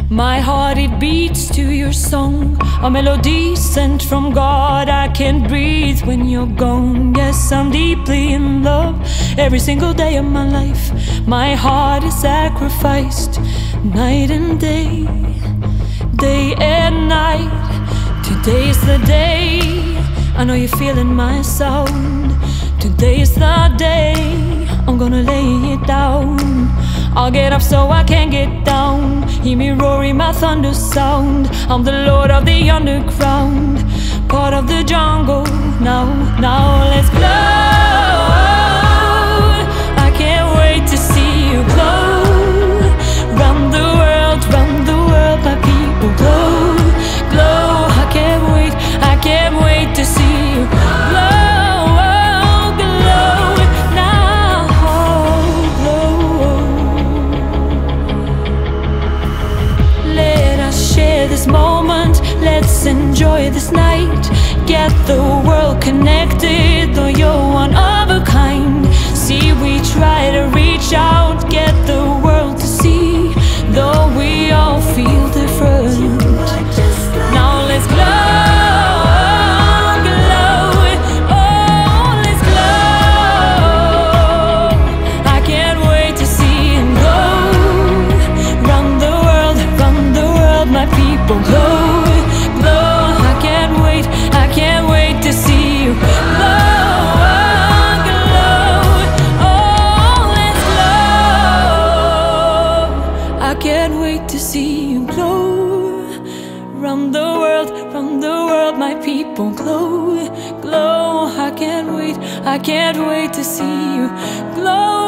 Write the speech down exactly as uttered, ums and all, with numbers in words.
My heart, it beats to your song, a melody sent from God. I can't breathe when you're gone. Yes, I'm deeply in love every single day of my life. My heart is sacrificed night and day, day and night. Today's the day, I know you're feeling my sound. Today's the day, I'm gonna lay it down. I'll get up so I can get down. Hear me roaring my thunder sound. I'm the lord of the underground, part of the jungle. Now, now let's glow. I can't wait to see you glow. Round the world, round the world, my people glow, glow. I can't wait, I can't wait to see you glow. This moment, let's enjoy this night. Get the world connected, though you're one of a kind. See, we try to reach out, get the world to see, though we all feel different. Now let's glow. Glow, glow, I can't wait, I can't wait to see you glow, glow, oh, let's glow. I can't wait to see you glow. Round the world, round the world, my people glow, glow. I can't wait, I can't wait to see you glow.